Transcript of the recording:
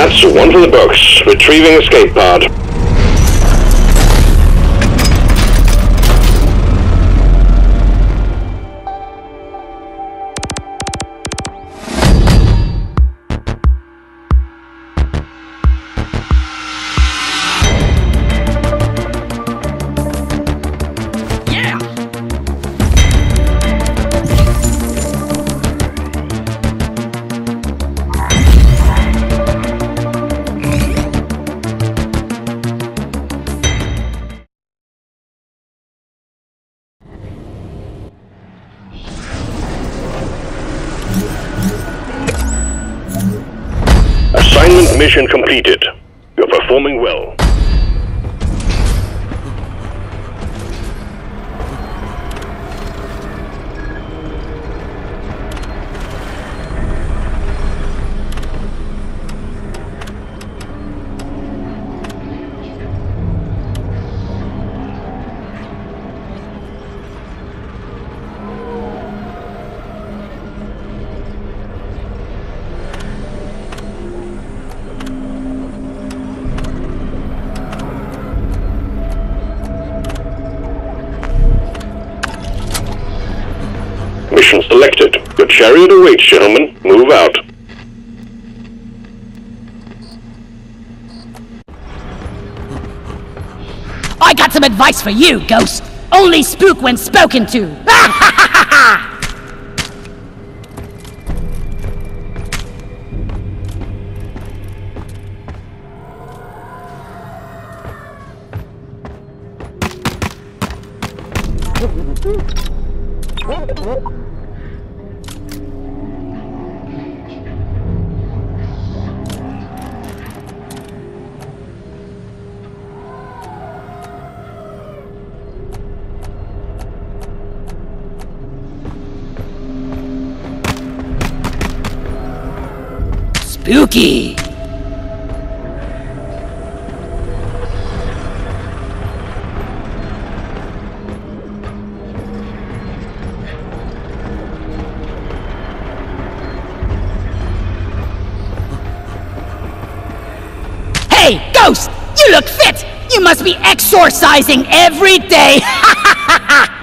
That's one for the books. Retrieving escape pod. Assignment mission completed. You're performing well. Mission selected. Your chariot awaits, gentlemen. Move out. I got some advice for you, Ghost. Only spook when spoken to. Spooky! Hey, Ghost! You look fit! You must be exorcising every day! Ha ha ha ha!